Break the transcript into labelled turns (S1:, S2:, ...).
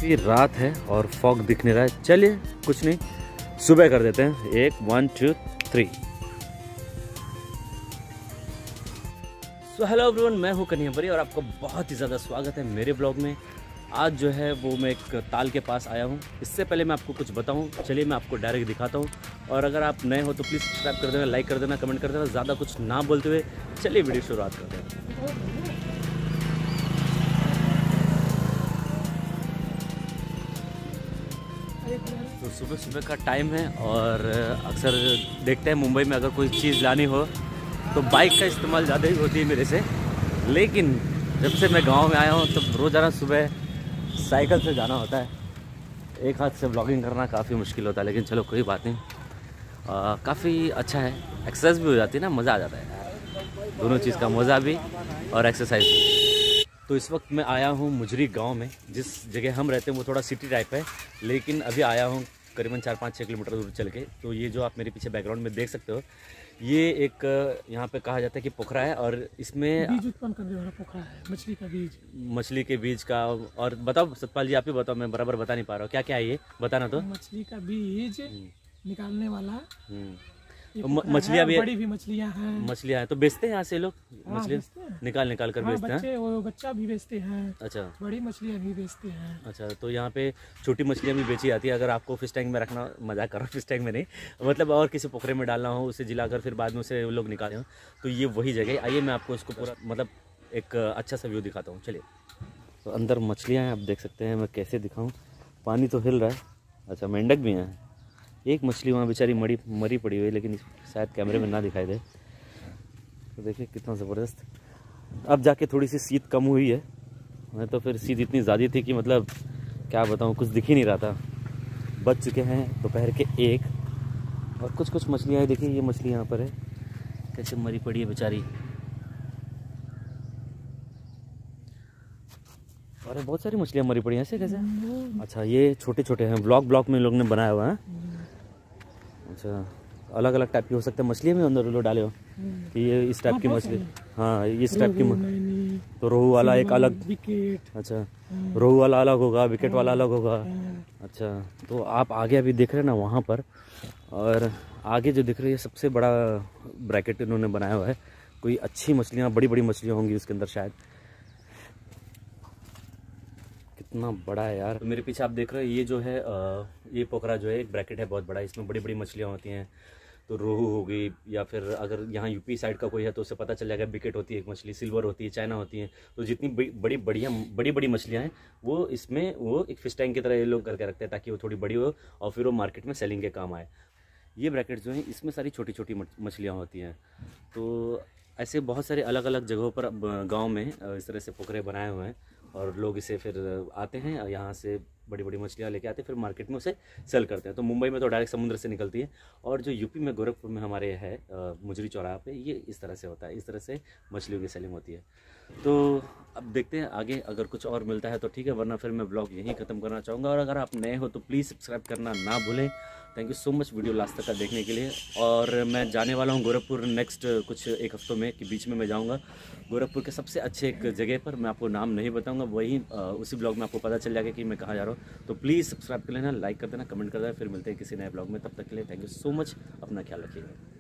S1: काफ़ी रात है और फॉग दिख नहीं रहा है। चलिए कुछ नहीं, सुबह कर देते हैं। 1 1 2 3। सो हेलो एवरीवन, मैं हूं कन्हैया और आपका बहुत ही ज़्यादा स्वागत है मेरे ब्लॉग में। आज जो है वो मैं एक ताल के पास आया हूं। इससे पहले मैं आपको कुछ बताऊं, चलिए मैं आपको डायरेक्ट दिखाता हूं। और अगर आप नए हो तो प्लीज़ सब्सक्राइब कर देना, लाइक कर देना, कमेंट कर देना। ज़्यादा कुछ ना बोलते हुए चलिए वीडियो शुरुआत करते हैं। तो सुबह सुबह का टाइम है और अक्सर देखते हैं मुंबई में अगर कोई चीज़ लानी हो तो बाइक का इस्तेमाल ज़्यादा ही होती है मेरे से। लेकिन जब से मैं गांव में आया हूं तब रोज़ाना सुबह साइकिल से जाना होता है। एक हाथ से ब्लॉगिंग करना काफ़ी मुश्किल होता है, लेकिन चलो कोई बात नहीं। काफ़ी अच्छा है, एक्सरसाइज भी हो जाती है ना, मज़ा आ जाता है यार। दोनों चीज़ का मज़ा भी और एक्सरसाइज भी। तो इस वक्त मैं आया हूँ मुजरी गांव में। जिस जगह हम रहते हैं वो थोड़ा सिटी टाइप है, लेकिन अभी आया हूँ करीबन 4-5-6 किलोमीटर दूर चल के। तो ये जो आप मेरे पीछे बैकग्राउंड में देख सकते हो, ये एक यहाँ पे कहा जाता है कि पोखरा है और इसमें
S2: बीज उत्पन्न करने वाला पोखरा है, मछली का बीज।
S1: मछली के बीज का। और बताओ सतपाल जी, आप ही बताओ, मैं बराबर बता नहीं पा रहा हूँ। क्या क्या है ये, बताना तो।
S2: मछली का बीज निकालने वाला
S1: तो मछलियाँ भी,
S2: बड़ी भी मछलियाँ
S1: हैं तो बेचते हैं यहाँ से लोग।
S2: हाँ,
S1: मछलियाँ निकाल कर बेचते हैं।
S2: वो बच्चा भी बेचते हैं।
S1: अच्छा,
S2: बड़ी मछलियाँ भी बेचते हैं।
S1: अच्छा, तो यहाँ पे छोटी मछलियाँ भी बेची जाती है। अगर आपको फिश टैंक में रखना, मजाक करो, फिश टैंक में नहीं, मतलब और किसी पोखरे में डालना हो, उसे जिलाकर फिर बाद में उसे लोग निकाले हो, तो ये वही जगह है। आइए मैं आपको इसको पूरा मतलब एक अच्छा सा व्यू दिखाता हूँ। चलिए। तो अंदर मछलियाँ हैं, आप देख सकते हैं। मैं कैसे दिखाऊँ, पानी तो हिल रहा है। अच्छा, मेंढक भी हैं। एक मछली वहाँ बेचारी मरी पड़ी हुई है, लेकिन शायद कैमरे में ना दिखाई दे। तो देखिए कितना ज़बरदस्त। अब जाके थोड़ी सी शीत कम हुई है, नहीं तो फिर शीत इतनी ज़्यादा थी कि मतलब क्या बताऊँ, कुछ दिख ही नहीं रहा था। बज चुके हैं दोपहर के 1 और कुछ मछलियाँ हैं। देखिए ये मछली यहाँ पर है, कैसे मरी पड़ी है बेचारी। अरे बहुत सारी मछलियाँ मरी पड़ी हैं, ऐसे कैसे? अच्छा, ये छोटे छोटे हैं, ब्लॉक में लोग ने बनाया हुआ है। अच्छा, अलग अलग टाइप की हो सकते हैं मछलियाँ भी अंदर लोग डाले हो कि ये इस टाइप की मछली। हाँ, इस टाइप की। तो रोहू वाला एक अलग विकेट। अच्छा, रोहू वाला अलग होगा, विकेट वाला अलग होगा। अच्छा, तो आप आगे अभी देख रहे हैं ना वहाँ पर, और आगे जो दिख रही है सबसे बड़ा ब्रैकेट इन्होंने बनाया हुआ है। कोई अच्छी मछलियाँ, बड़ी बड़ी मछलियाँ होंगी उसके अंदर शायद। कितना बड़ा है यार। तो मेरे पीछे आप देख रहे हो, ये जो है ये पोखरा जो है एक ब्रैकेट है बहुत बड़ा। इसमें बड़ी बड़ी मछलियाँ होती हैं। तो रोहू हो गई, या फिर अगर यहाँ यूपी साइड का कोई है तो उसे पता चल जाएगा। बिकेट होती है एक मछली, सिल्वर होती है, चाइना होती है। तो जितनी बड़ी बड़ी मछलियाँ हैं वो इसमें वो एक फिश टैंक की तरह ये लोग करके रखते हैं, ताकि वो थोड़ी बड़ी हो और फिर वो मार्केट में सेलिंग के काम आए। ये ब्रैकेट जो है इसमें सारी छोटी छोटी मछलियाँ होती हैं। तो ऐसे बहुत सारे अलग अलग जगहों पर गांव में इस तरह से पोखरे बनाए हुए हैं, और लोग इसे फिर आते हैं और यहाँ से बड़ी बड़ी मछलियाँ लेके आते हैं, फिर मार्केट में उसे सेल करते हैं। तो मुंबई में तो डायरेक्ट समुद्र से निकलती है, और जो यूपी में गोरखपुर में हमारे है मुजरी चौराहा पे, ये इस तरह से होता है। इस तरह से मछलियों की सेलिंग होती है। तो अब देखते हैं आगे, अगर कुछ और मिलता है तो ठीक है, वरना फिर मैं ब्लॉग यहीं ख़त्म करना चाहूँगा। और अगर आप नए हो तो प्लीज़ सब्सक्राइब करना ना भूलें। Thank you so much video last तक का देखने के लिए। और मैं जाने वाला हूँ गोरखपुर नेक्स्ट कुछ एक हफ्तों में के बीच में मैं जाऊँगा गोरखपुर के सबसे अच्छे एक जगह पर। मैं आपको नाम नहीं बताऊँगा, वही उसी ब्लॉग में आपको पता चल जाएगा कि मैं कहाँ जा रहा हूँ। तो प्लीज़ सब्सक्राइब कर लेना, लाइक कर देना, कमेंट कर देना। फिर मिलते हैं किसी नए ब्लॉग में, तब तक के लिए थैंक यू सो मच। अपना ख्याल रखिएगा।